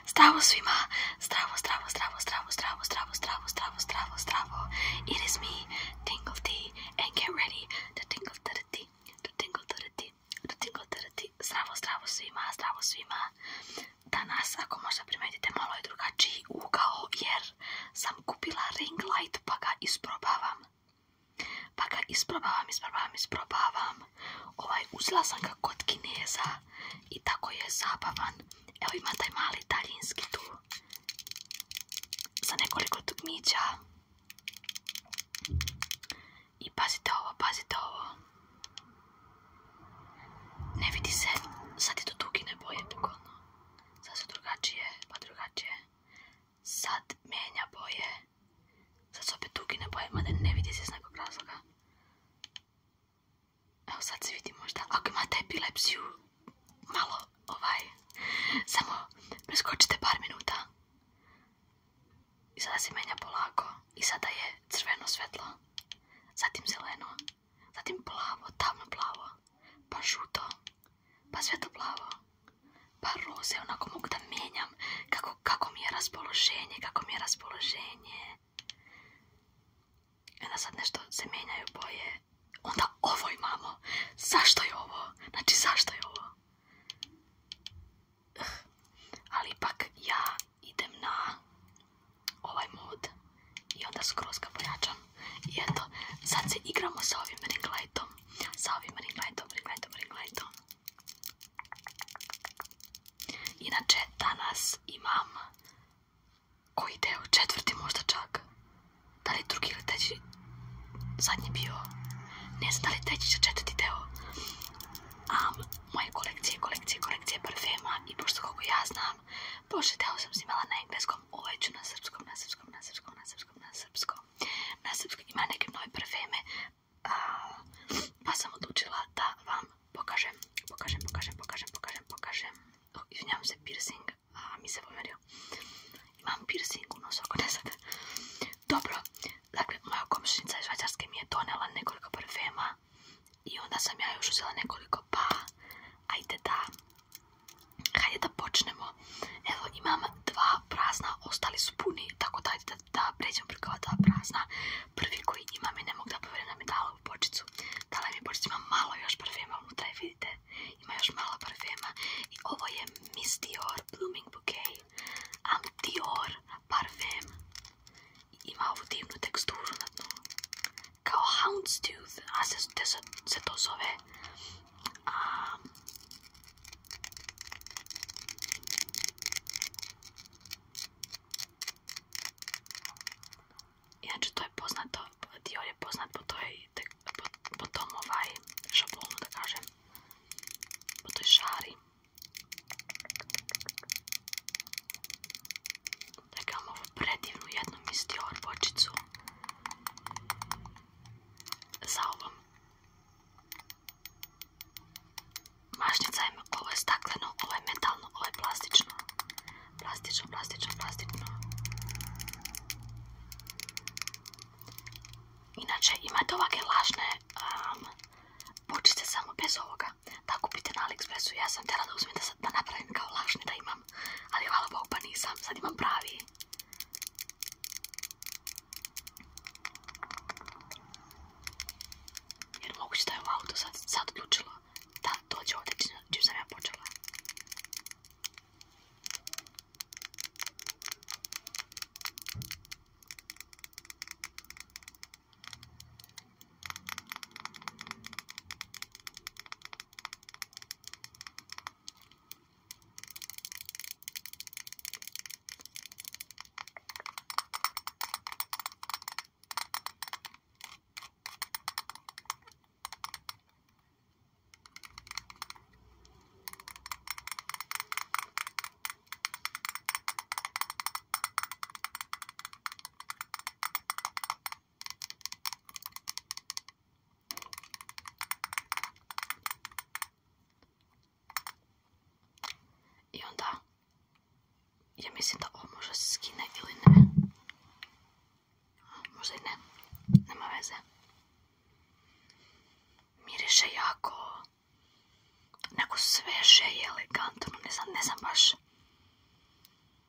Zdravo svima, zdravo, zdravo, zdravo, zdravo, zdravo, zdravo, zdravo, zdravo, zdravo, zdravo. It is me, Tingle T, and get ready to tingle to the T, to tingle to the T, to tingle to the T. Zdravo, zdravo svima, zdravo svima. Danas, ako možda primetite, malo je drugačiji ugao, jer sam kupila ring light pa ga isprobavam. Isprobavam. Uzela sam ga kod Kineza i tako je zabavan. Evo ima taj mali daljinski tu za nekoliko dugmića. I pazite ovo. Ne vidi se, sad je to dugine boje bukvalno. Sad su drugačije. Sad mijenja boje. Sad su opet dugine boje, mada ne vidi se iz nekog razloga. Evo sad se vidi možda. Ako imate epilepsiju, malo samo preskočite par minuta. I sada se menja polako. I sada je crveno svetlo. Zatim zeleno. Zatim plavo, tamno plavo. Pa žuto. Pa svetlo plavo. Pa roze, onako mogu da mijenjam kako mi je raspoloženje. I onda sad nešto se menjaju boje. Onda ovo imamo. Zašto je ovo? Ali ipak ja idem na ovaj mod i onda skroz ga pojačam. I eto, sad se igramo sa ovim ring lightom. Inače, danas imam koji deo? 4. možda čak. Da li drugi ili treći? Zadnji bio. Ne znam da li treći će 4. deo. Moje kolekcije parfema i pošto kako ja znam, prošli deo sam snimala na engleskom, ovaj ću na srpskom. Ima neke nove parfeme, pa sam odlučila da vam pokažem. Izvinjavam se, piercing, mi se pomerio. Imam piercing u nosu, ako ne znate. Dobro, dakle, moja komšinica iz Švajcarske mi je donela nekoliko parfema i onda sam ja još uzela nekoliko, pa hajde da počnemo. Evo, imam 2 prazna, ostali su puni, tako da hajde da pređem preko 2 prazna. Prvi koji imam i ne mogu da povjerim da mi dala ovu bočicu. Dala mi bočicu, ima malo još parfema unutra i vidite, ima još malo parfema. I ovo je Miss Dior Blooming Bouquet. Dior parfem. Ima ovu divnu teksturu na dnu. Kao Houndstooth, a se to zove. Inače, to je poznato, Dior je poznat po tom šablonu, da kažem. Po toj šari. Dakle, imam ovu predivnu jednu Miss Dior bočicu. Sa ovom. Mašnica je, ovo je stakleno, ovo je metalno, ovo je plastično. Plastično. Inače, imate ovake lažne bočice samo bez ovoga. Da kupite na AliExpressu. Ja sam htjela da uzmem da napravim kao lažne da imam. Ali hvala Bogu pa nisam. Sad imam pravi. Jer moguće da je ovo auto sad odlučilo da dođe ovdje čim sam ja počela. I onda, ja mislim da ovo možda se skine ili ne. Možda i ne. Nema veze. Miriše jako neko sveže i elegantno. Ne znam baš.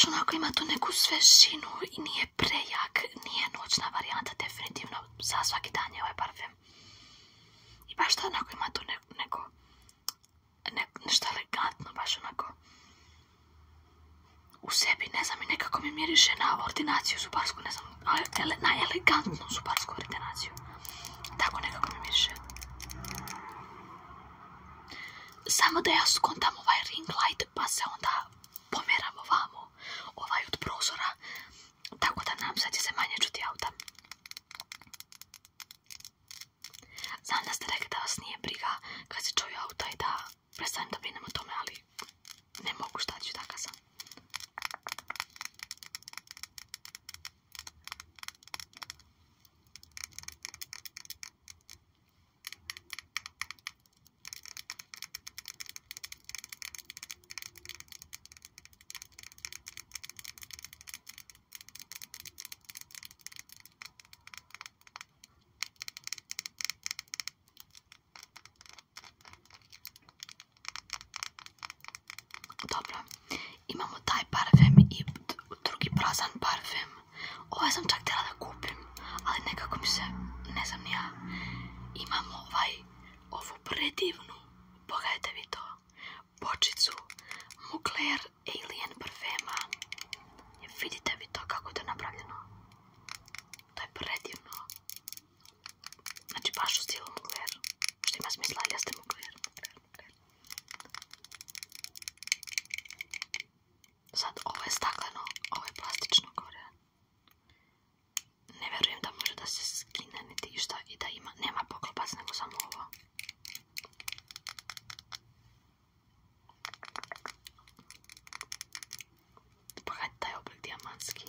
baš onako ima tu neku svežinu i nije prejak, nije noćna varijanta, definitivno za svaki dan je ovaj parfem. I baš to onako ima tu nešto elegantno, baš onako u sebi, ne znam, i nekako mi miriše na ordinaciju zubarsku, ne znam, na elegantnu zubarsku ordinaciju. Tako nekako mi miriše. Samo da ja skontam ovaj ring light, pa se onda pomeram ovamo, od prozora, tako da nam sad će se manje čuti auta. Znam da ste rekli da vas nije briga kad se čuju auta i da prestanem da brinem o tome, ali ne mogu, šta ću, taka sam. Dobro, imamo taj parfem i drugi prazan parfem. Ovaj sam čak htjela da kupim, ali nekako mi se, ne znam ni ja. Imamo ovu predivnu, pogledajte vi to, bočicu Mugler Alien parfema. Vidite vi to kako je to napravljeno? To je predivno. Znači baš u stilu Mugler. Što ima smisla, ali jeste Mugler. Sad, ovo je stakleno, ovo je plastično gore. Ne vjerujem da može da se skine niti išta i da nema poklopac, nego samo ovo. Pogledajte taj oblik dijamantski.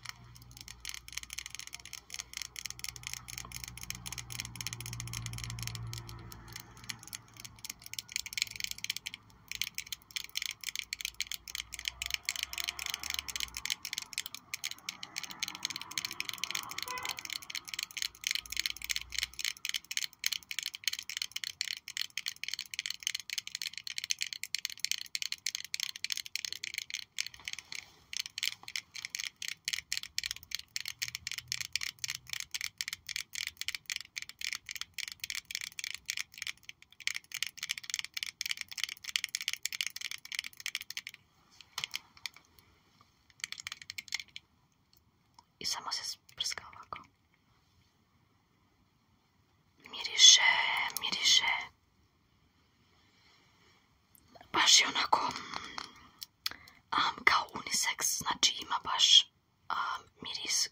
I samo se sprska ovako. Miriše. Baš je onako kao unisex, znači ima baš miris.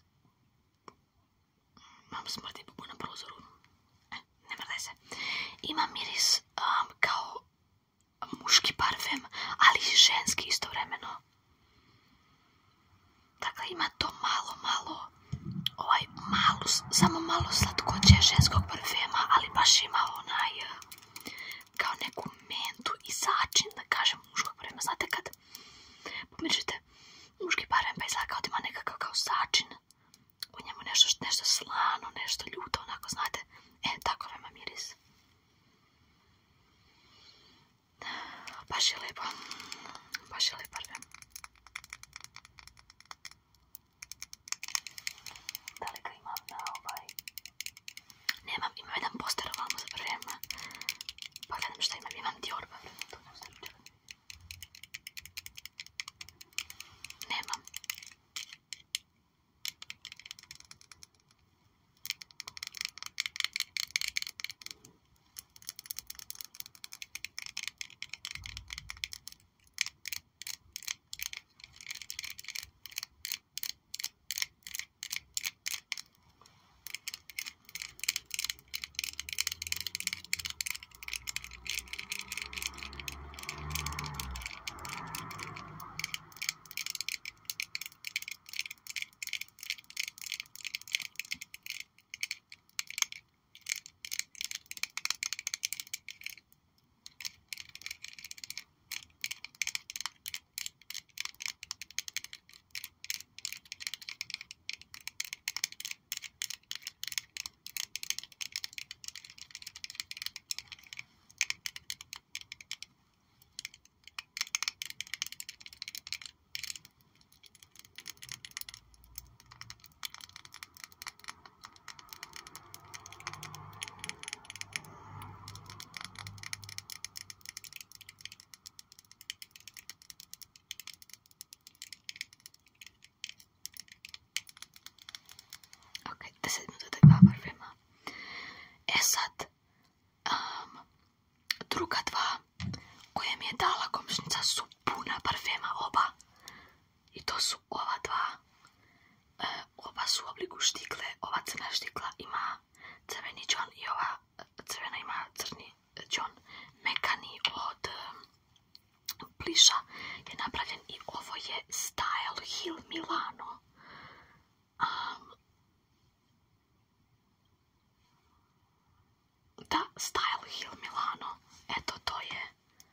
Mam smrti bubu na prozoru. Ne mrdaj se. Ima miris kao muški parfem, ali i ženski istovremeno. Dakle, ima to samo malo slatkoće ženskog parfema, ali baš ima kao neku mentu i začin, da kažem, muškog parfema. Znate kad pomirišite muški parfem, pa izgleda kao da ima nekakav kao začin u njemu, nešto slano, nešto ljuto, onako, znate. Tako ima miris. Baš je lepo parfem. Da li ga imam na Nemam, imam jedan poster ovamo za parfema. Pa gledam šta imam Dior parfem. Nemam. Oba su u obliku štikle, ova crna štikla ima crveni džon i ova crvena ima crni džon. Mekani od pliša je napravljen i ovo je Style Hill Milano. Da, Style Hill Milano. Eto, to je.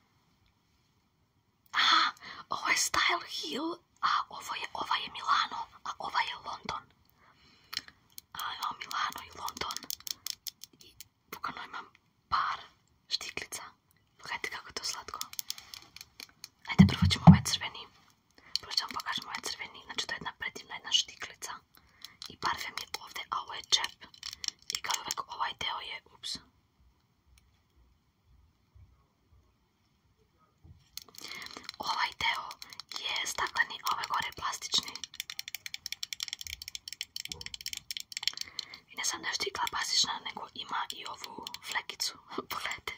Aha, ovo je Style Hill, a ova je Milano, a ova je London. Imam Milano i London. I bukvalno imam par štiklica. Pogledajte kako je to slatko. Ajde, prvo ćemo ovaj crveni. Prvo ćemo pokažem ovaj crveni. Znači, to je jedna predivna jedna štiklica. I parfem je ovdje, a ovo je džep. I kao uvek ovaj deo je, ups. Ovaj deo je stakleni, a ovaj gore je plastični. I ne sam da je štikla plastična, nego ima i ovu flekicu. Pogledajte.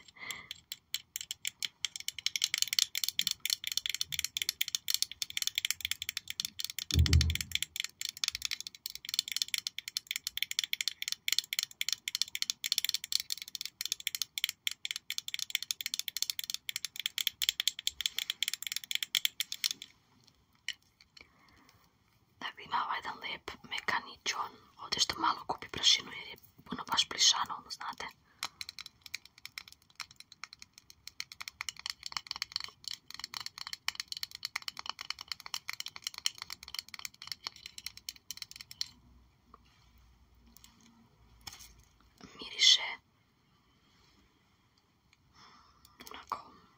Ima ovaj jedan lijep mekani džon. Ovdje što malo kupi prašinu jer je puno baš plišano, ono znate. Miriše onako.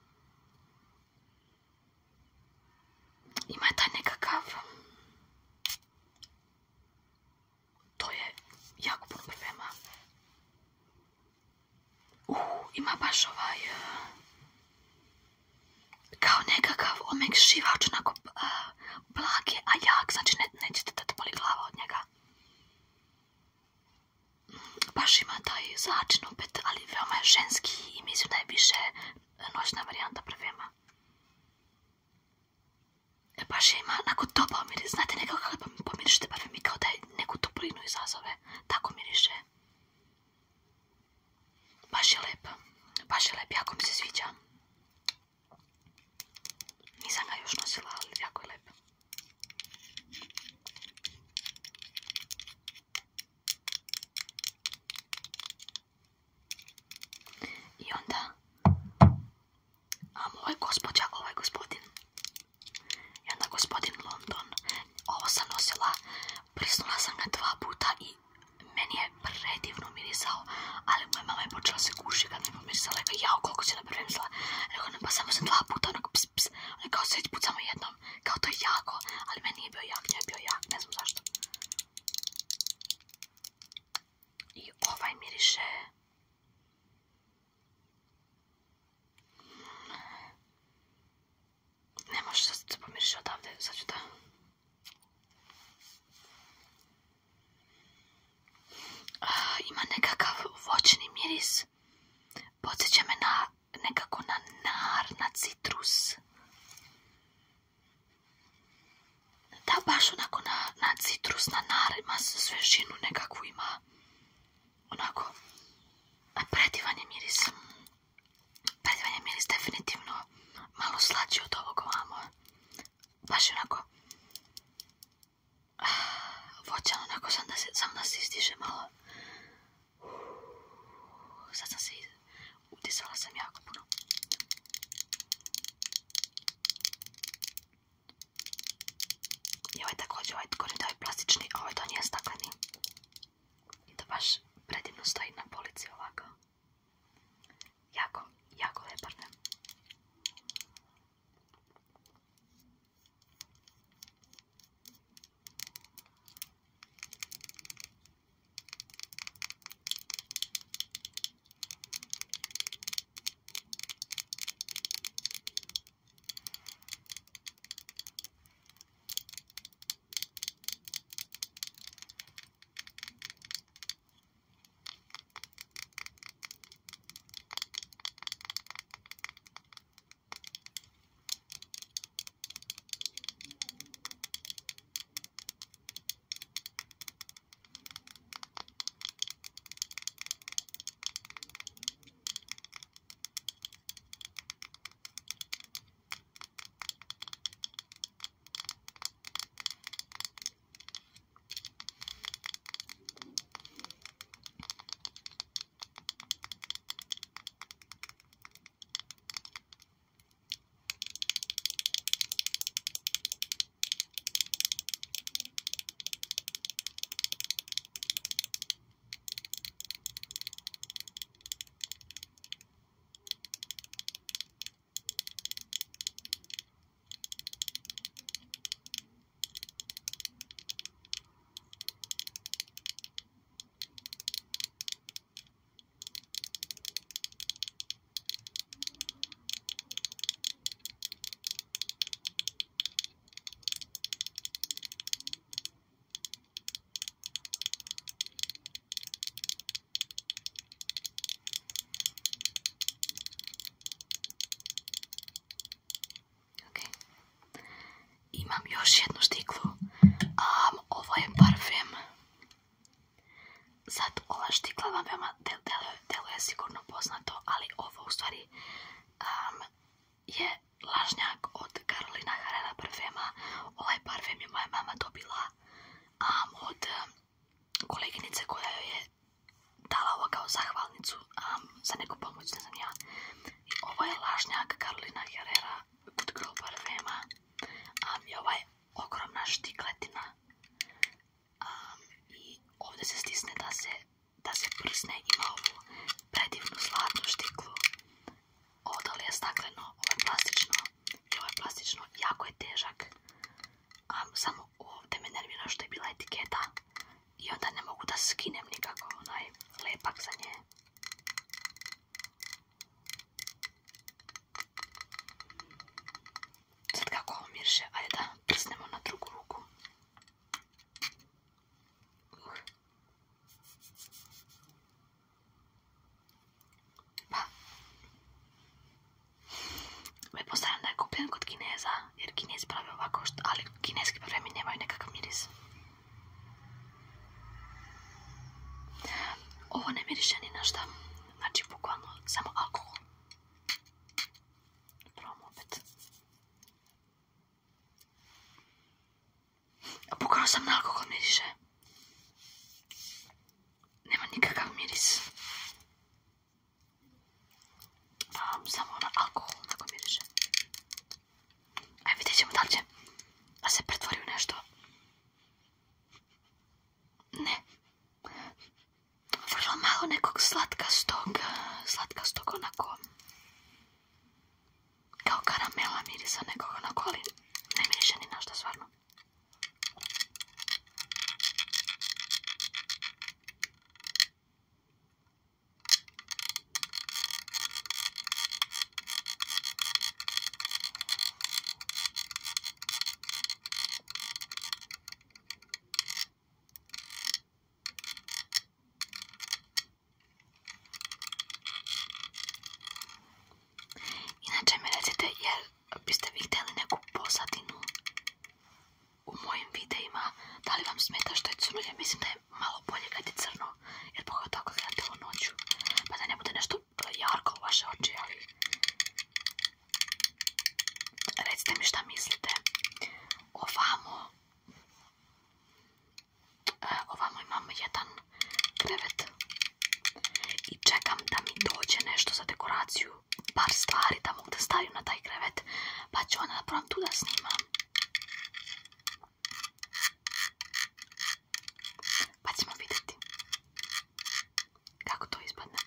Ima taj nekakav. To je jako puno parfema. Ima baš ovaj kao nekakav omekšivač, onako blag je, a jak, znači nećete da te boli glava od njega. Baš ima taj začin opet, ali veoma je ženski i mislim da je više noćna varijanta parfema. Baš je ima onako topao miris, znate nekako kada pomirišete parfem i kao da je neku toplinu izazove, tako miriše. Baš je lep, jako mi se sviđa. Nisam ga još nosila, ali jako je lep. I onda ovo je gospodin. I onda gospodin London. Ovo sam nosila, prisnula sam ga 2 puta i meni je predivno mirisao, ali moja mama je počela se guši kad mi je pomirisala. Rekao, jao, koliko si napremislila. Rekao, ne, pa samo sam 2 puta, onako ps ps. On je kao, sljedeći put samo jednom. Kao, to je jako, ali meni nije bio jak, njoj je bio jak, ne znam zašto. I ovaj miriše. Ne možeš da se pomiriše odavde, sad ću da. Ima nekakav voćni miris. Podsjeća me nekako na nar, na citrus. Da, baš onako na citrus, na nar, ima svežinu nekakvu ima. Onako, predivan je miris. Predivan je miris, definitivno. Malo slađi od ovog ovamo. Baš je onako voćan, onako sam da se izdiže malo. Sad sam se udisala sam jako puno. I ovaj također, ovaj gore da je plastični, a ovaj to nije stakleni. I to baš predivno stoji na polici ovako. Jako, jako lep parfem. još jednu štiklu. Ovo je parfem. Sad, ova štikla vam veoma deluje sigurno poznato, ali ovo u stvari je lažnjak od Carolina Herrera parfema. Ovaj parfem je moja mama dobila od koleginice koja joj je dala ovo kao zahvalnicu za neku pomoć, ne znam ja. I ovo je lažnjak Carolina Herrera Good Girl parfema. I ova je ogromna štikletina. I ovdje se stisne da se prsne, ima ovu predivnu zlatnu štiklu. Ovo dole je stakleno, ovo je plastično i ovo je plastično, jako je težak. Samo ovdje me nervira što je bila etiketa i onda ne mogu da skinem nikako onaj lepak za nje. Sad kako ovo miriše, ajde da prsnemo na drugu ruku. Pretpostavljam da je kupljen kod Kineza, jer Kinezi prave ovako, ali kineski parfemi nemaju nekakav miris. Ovo ne miriše ni na šta, znači bukvalno samo alkohol. Probam opet. Bukvalno sam na alkohol miriše. Nema nikakav miris. Samo na alkohol onako miriše. Ajde, vidjet ćemo da li će da se pretvori u nešto. Ne. Vrlo malo nekog slatkastog onako kao karamela mirisa nekog onako, ali ne miriše ni na šta stvarno. Inače mi recite, jer biste vi htjeli neku pozadinu u mojim videima, da li vam smeta što je crno? Ja mislim da je malo bolje kad je crno, jer pogotovo ako gledate u noću, pa da ne bude nešto jarko u vaše oči, ali recite mi šta mislite. Ovamo imamo jedan krevet i čekam da mi dođe nešto za dekoraciju, par stvari da mogu da stavim na taj krevet, pa ću onda napravim tu da snimam. Pa ćemo vidjeti kako to ispadne.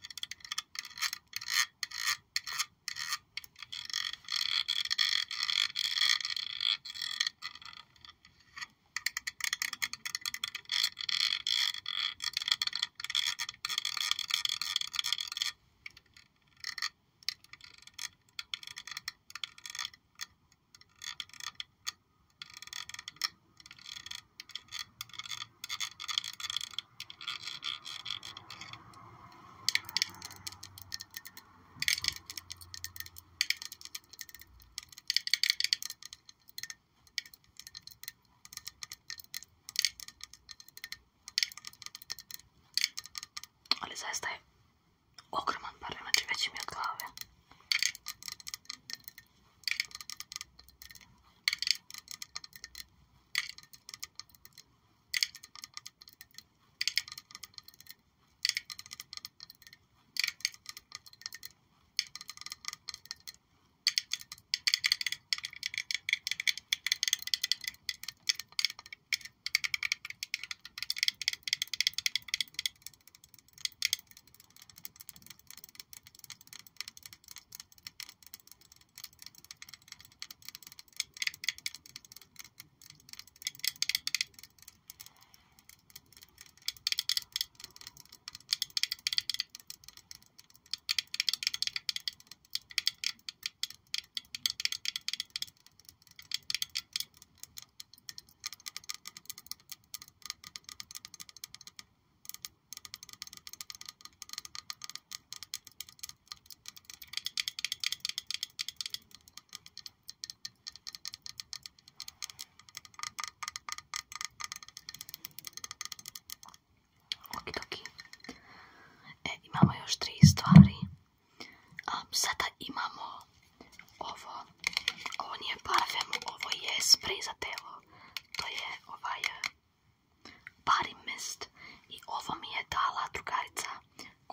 Ali zaista je ogroman parfem, znači veći mi od glave.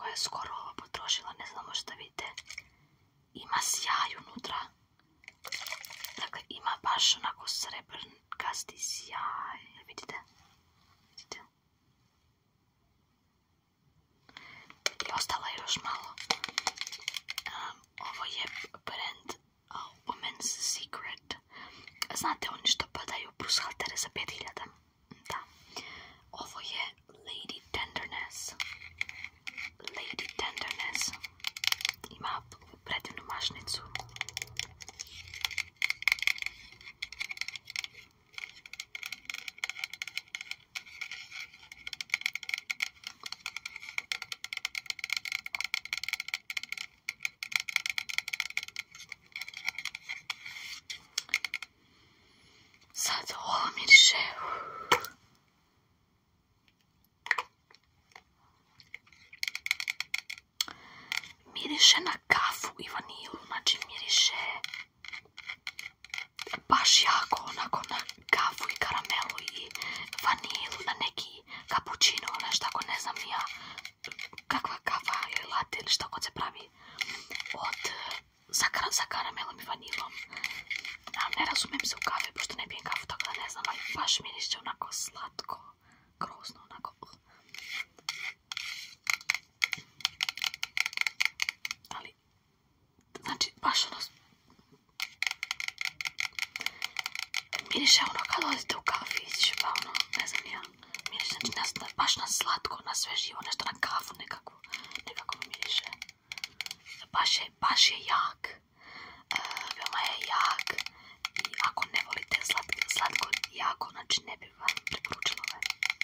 je skoro ovo potrošila, ne znam možda vidite. Ima sjaj unutra. Dakle, ima baš onako srebrnkasti sjaj. Vidite? Vidite? I ostala je još malo. Ovo je brand Women's Secret. Znate oni što padaju brushaltere za 5000? Da. Ovo je Lady Tenderness. Lady Tenderness. Ima predivnu mašnicu. Sad ovo miriše. Miriše na kafu i vanilu, znači miriše baš jako onako na kafu i karamelu i vanilu, na neki kapućino, nešto ako ne znam ja kakva kafa ili latte ili što god se pravi sa karamelom i vanilom. Ne razumijem se u kafe, pošto ne pijem kafu, tako da ne znam, ali baš miriše onako slatko, grozno, onako. Ali, znači, baš ono, miriše ono kad odete u kafić, pa ono, ne znam ja, miriše, znači, baš na slatko, na sveživo, nešto na kafu nekako miriše. Baš je jak, veoma je jak. I ako ne volite slatko jako, znači ne bih vam preporučila ovaj.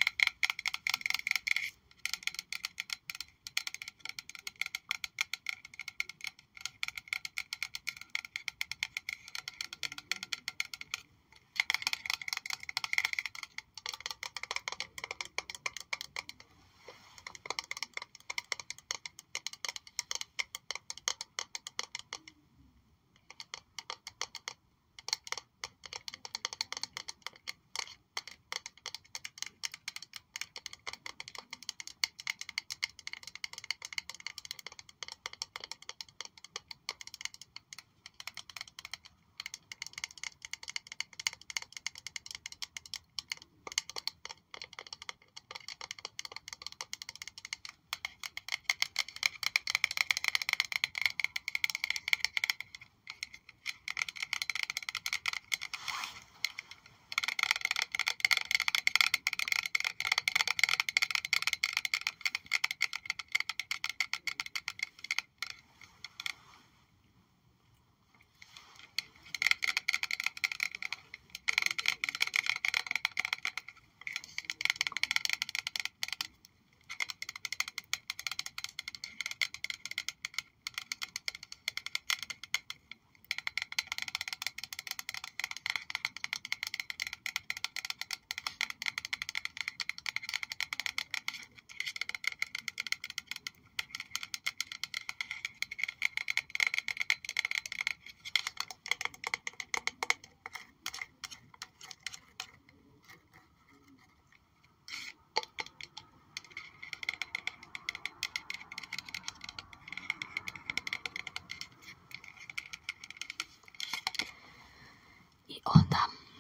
I onda,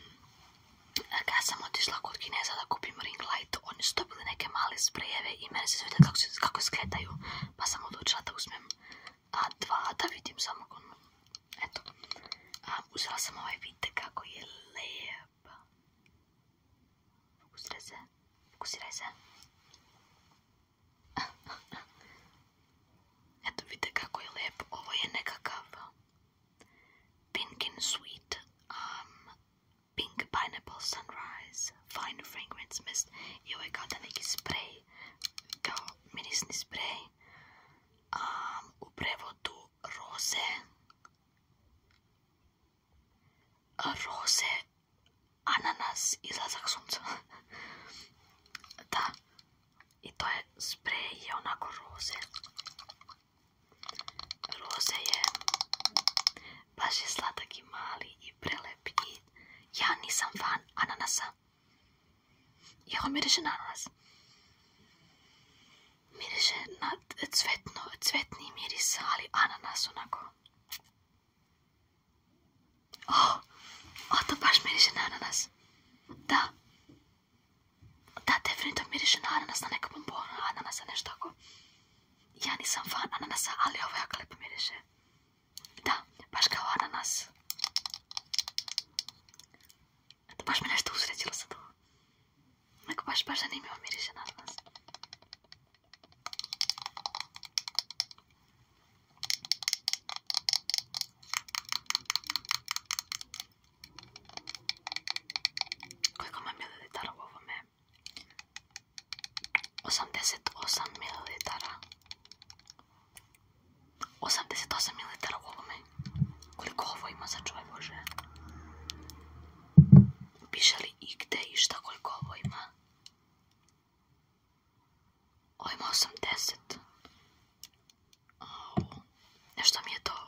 kad sam otišla kod Kineza da kupim ring light, oni su dobili neke male sprejeve i mene se sviđa kako izgledaju, pa sam odlučila da uzmem dva, da vidim samo ono. Eto, uzela sam ovaj, vidite kako je lep. Fokusiraj se. Eto, vidite kako je lep, ovo je nekakav Pink and Sweet Pink Pineapple Sunrise Fine Fragrance Mist i ovo je kao da neki sprej, kao mirisni sprej, u prevodu roze, ananas, izlazak sunca. Da, i to je sprej, je onako roze. Roze je, baš je sladak i mali i prelep i ja nisam fan ananasa. I ovo miriše na ananas. Miriše na cvetni miris, ali ananas onako. To baš miriše na ananas. Da. Da, definitivno miriše na ananas, na neka bombona ananasa, nešto tako. Ja nisam fan ananasa, ali ovo jako lepo miriše. Da, baš kao ananas. Baš me nešto usrećilo sa to. Neko baš zanimljivo miriše na ananas. Koliko ima mililitara u ovome? 88 mililitara. 88 mililitara u ovome. Koliko ovo ima, sačuvaj Bože? Piše li i gde i šta koliko ovo ima? Ovo ima 80. Nešto mi je to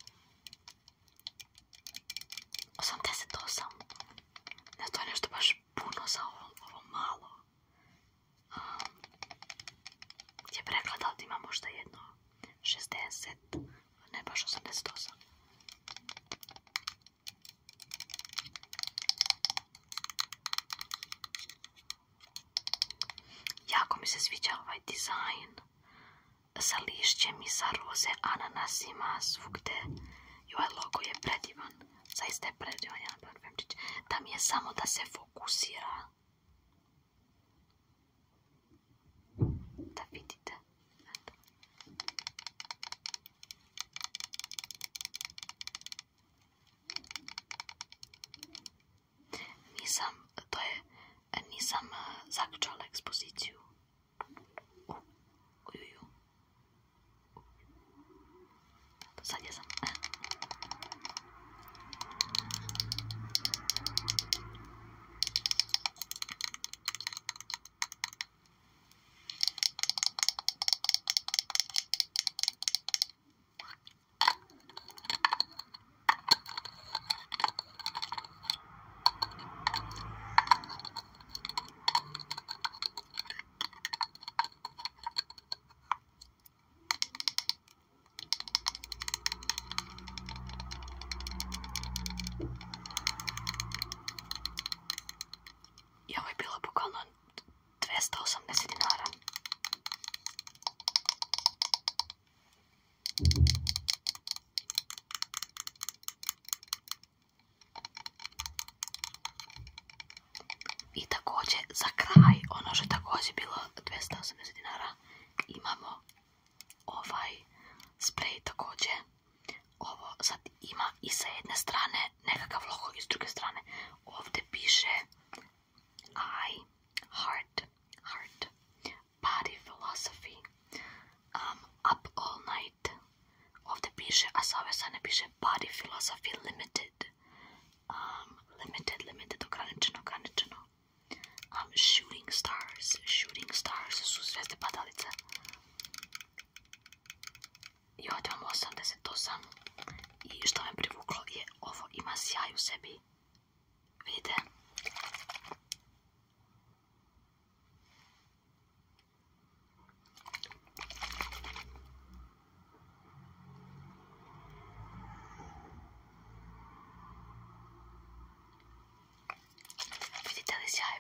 88. Ne, to je nešto baš puno za ovo malo. Gdje pregleda da ima možda jedno 60, ne baš 88. Jako mi se sviđa ovaj dizajn sa lišćem i sa roze ananasima svugde. I ovaj logo je predivan. Zaista je predivan jedan parfemčić. Da mi je samo da se fokusira. Da vidite. Nisam zaključala ekspoziciju. Sad jesam. I ovo je bilo bukvalno 280 dinara. I također za kraj, ono što je također bilo 280 dinara, imamo ovaj sprej također. Ovo sad ima i sa jedne strane nekakav logo i s druge strane. Ovdje piše I, heart, body philosophy, up all night. Ovdje piše, a sa ove strane piše body philosophy limited. Limited, ograničeno. Shooting stars su zvezde padalice. I ovdje imamo 88. I što me privuklo je ovo ima sjaj u sebi. Vidite? Vidite li sjaj?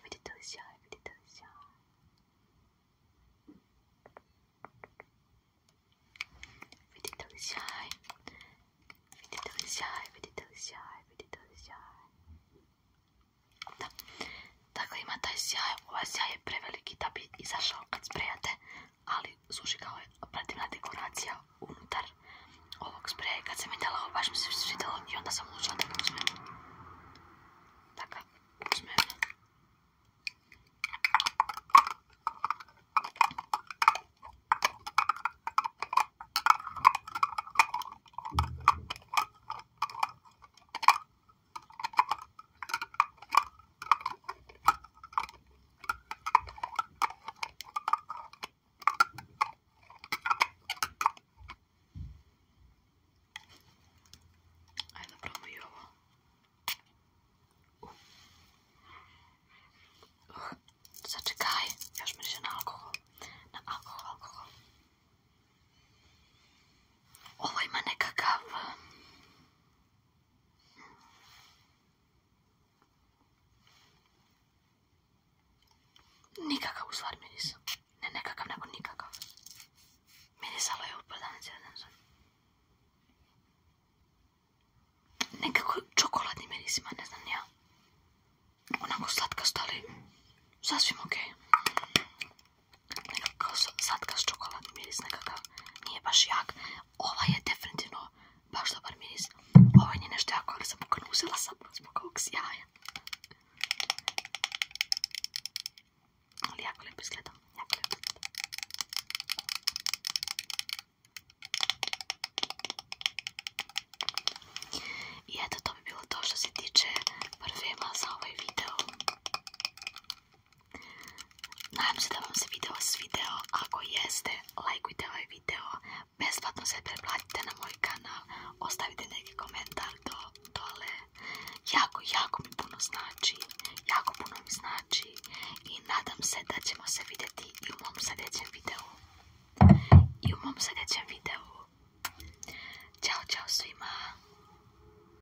Da. Dakle, ima taj sjaj. Ovaj sjaj je preveliki da bi izašao kad sprejate, ali služi kao je predivna dekoracija unutar ovog spreja. Kad sam vidjela ovo, baš mi se svidjelo i onda sam odlučila da ga uzmem. Dakle, uzmem. Ajde da probamo i ovo. Nikakav u stvari miris. Ne nekakav, nego nikakav. Mirisalo je u prodavnici, ne znam. Nekako čokoladni miris ima, ne znam ja. Onako slatkast, ali sasvim okej. Nekako slatkast čokoladni miris, nekakav nije baš jak. Ova je definitivno baš dobar miris. Ovo nije nešto jako, ali sam bukvalno uzela samo zbog ovog sjaja. Ali jako lijepo izgleda, jako lijepo izgleda. I eto, to bi bilo to što se tiče parfema za ovaj video. Nadam se da vam se video svideo. Ako jeste, lajkujte ovaj video. Besplatno se pretplatite na moj kanal. Ostavite neki komentar dole. Jako mi puno znači. Jako puno mi znači. I nadam se da ćemo se vidjeti i u mom sljedećem videu. Ćao svima.